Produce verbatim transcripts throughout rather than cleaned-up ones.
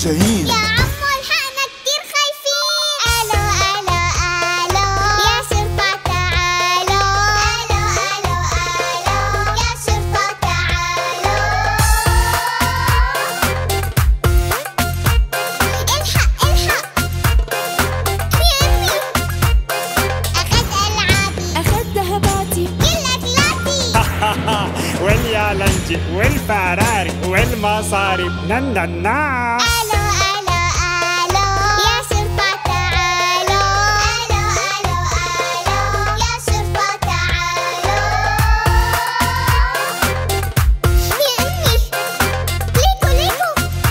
شاهين. يا عمو الحقنا كتير خايفين. الو الو الو يا شرطة تعالو. الو الو الو يا شرطة تعالو. الحق الحق يا امي. اخد العابي، اخد ذهباتي، كلك لاتي. واليالنجي والفراري والمصاري نننا. الو الو الو يا شرطة تعالو. الو الو الو يا شرطة تعالو. يا امي ليكو ليكو.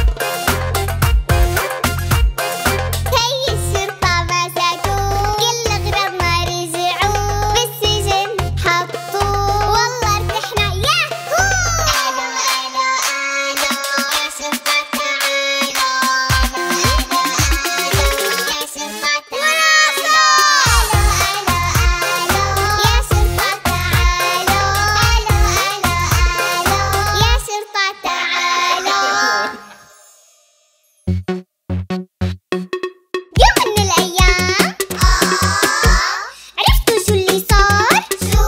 هي الشرطة مسكوه، كل غراب ما رجعوه، بالسجن حطوه، والله ارتحنا ياهو. الو الو الو يا شرطة تعالو. الو الو الو يا شرطة تعالو. الو الو الو يا شرطة تعالو. الو الو الو يا شرطة تعالو. يوم من الأيام عرفتوا شو اللي صار؟ شو؟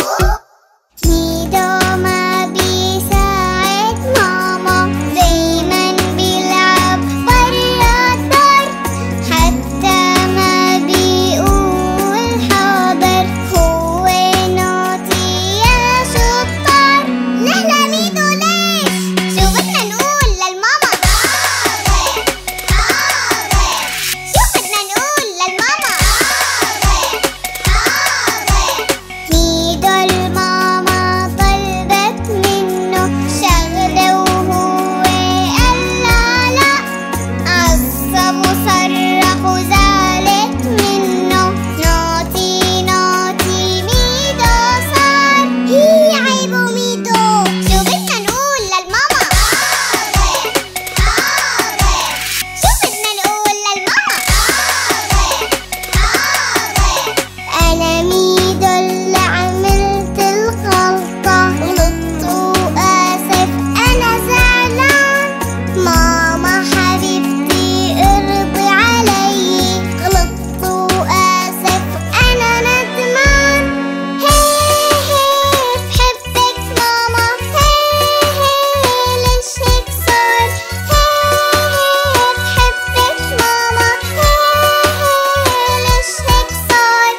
ميدو ما بيساعد ماما، دايما بيلعب برا الدار، حتى ما بيقول حاضر، هو ناطي يا شطار. لا لا ميدو ليش؟ شو بدنا نقول للماما؟ حاضر حاضر. شو بدنا نقول للماما؟ حاضر حاضر. ميدو الماما طلبت منه شغلة وهو قال لا لا، عصب وصرخ وزعلت منه، ناطي ناطي ميدو صار. هي عيب وميدو. شو بدنا نقول للماما؟ حاضر حاضر. شو بدنا نقول للماما؟ حاضر حاضر. أنا ميدو اللي عملت الغلطة، غلطت وآسف أنا زعلان، ماما حبيبتي ارضي علي، غلطت وآسف أنا ندمان. هي هي بحبك ماما، هي هي ليش هيك صار؟ هي هي بحبك ماما، هي هي ليش هيك صار؟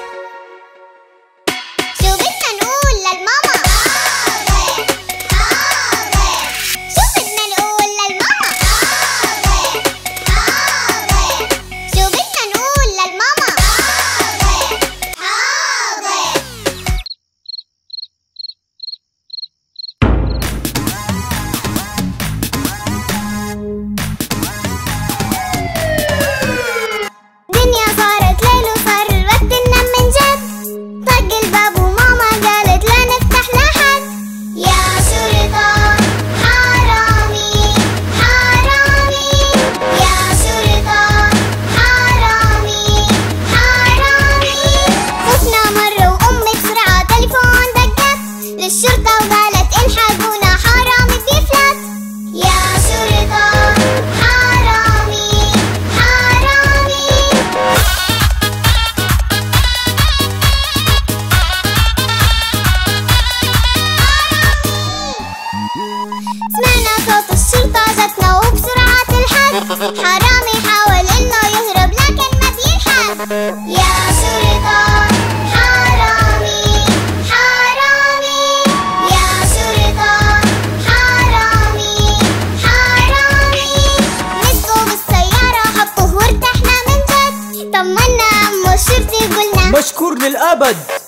شو بدنا نقول للماما؟ حاضر حاضر. شو بدنا نقول للماما؟ حاضر حاضر. شو بدنا نقول للماما؟ حاضر حاضر. دنيا صارت ليل وصار الوقت ننام من جد، طق الباب وماما قالت لا نفتح لحد. يا شرطة حرامي حرامي، يا شرطة حرامي حرامي. خفنا مرة وأمي بسرعة تليفون دقت للشرطة وقالت الحقونا حرامي بيفلت. يا شرطة حرامي حرامي. سمعنا صوت الشرطة جتنا وبسرعة تلحق، حرامي حاول إنه يهرب لكن ما بيلحق. يا شرطة حرامي حرامي، يا شرطة حرامي حرامي. مسكوا بالسيارة حطوه وارتحنا من جد، طمنا عمو الشرطي قلنا مشكور للأبد.